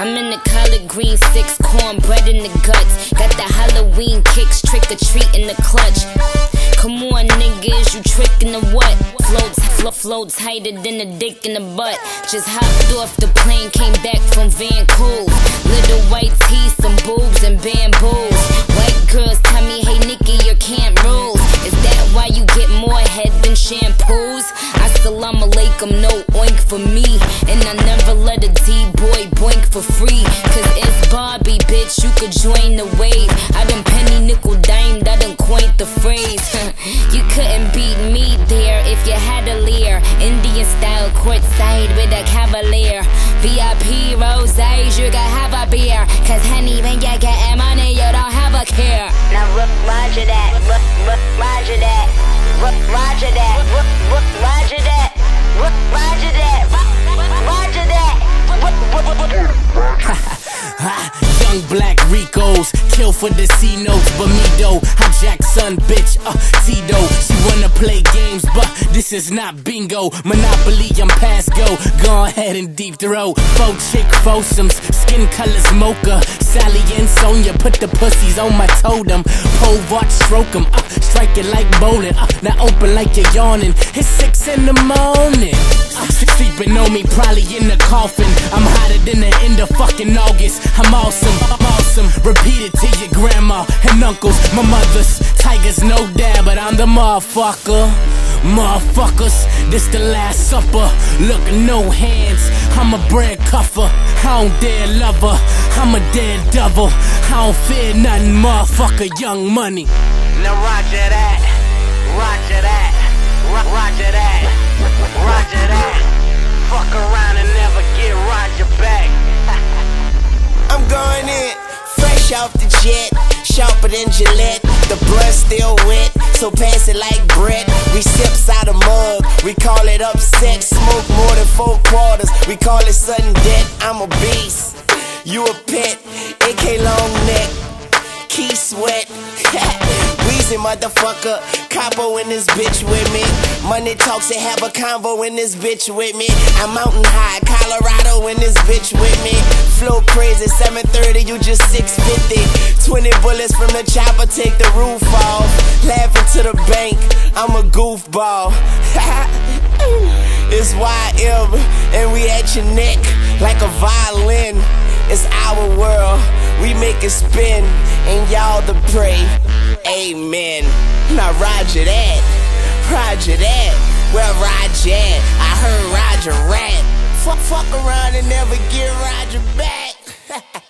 I'm in the collard green 6, cornbread in the guts. Got the Halloween kicks, trick or treat in the clutch. Come on, niggas, you trickin' the what? Flow tighter than a dick in the butt. Just hopped off the plane, came back from Vancouv. Little white tee, some boobs and bamboos. White girls tell me, hey Nicki, your camp rules. Is that why you get more head than shampoos? As-Salamu Alaykum, no oink for me. And I never let a D-boy boink for free. Cause it's Barbie, bitch, you could join the wave. I done penny nickel dimed, I done coined the phrase. You couldn't beat me there if you had a leer. Indian style courtside with a Cavalier. V.I.P. roseas, you can have a beer. Cause honey, when you gettin' money, you don't have a care. Now Rodger that, Rodger that, Rodger that, Rodger that, Rodger that, Rodger that. Young black Ricos, kill for the C notes, but me though, I'm Jackson, bitch, Tito. She wanna play games, but this is not bingo. Monopoly, I'm past go. Go ahead and deep throw. Faux chick, foursomes, skin colors mocha. Sally and Sonia, put the pussies on my totem. Pole watch, stroke 'em, strike it like bowling. Now open like you're yawning. It's 6 in the morning. Sleeping on me, probably in the coffin. I'm hotter than the end of fucking August. I'm awesome, I'm awesome. Repeat it to your grandma and uncles. My mother's tigers, no dad, but I'm the motherfucker. Motherfuckers, this the last supper. Look, no hands, I'm a bread cuffer. I don't dare love her, I'm a dead devil. I don't fear nothing, motherfucker, young money. Now Rodger that, Rodger that, Rodger that, Rodger that. Fuck around and never get Rodger back. I'm going in, fresh off the jet, sharper than Gillette. The blood still wet, so pass it like bread. We sips out a mug, we call it upset. Smoke more than 4 quarters, we call it sudden death. I'm a beast, you a pet, AK long neck, key sweat. Weezy motherfucker, capo in this bitch with me. Money talks and have a convo in this bitch with me. I'm mountain high, Colorado in this bitch with me. Flow crazy, 730, you just 650. 20 bullets from the chopper, take the roof off. Laughing to the bank, I'm a goofball. It's YM, and we at your neck like a violin. It's our world, we make it spin, and y'all the prey. Amen. Now Rodger that, Rodger that. Well, Rodger at? I heard Rodger rap. Fuck around and never get Rodger back.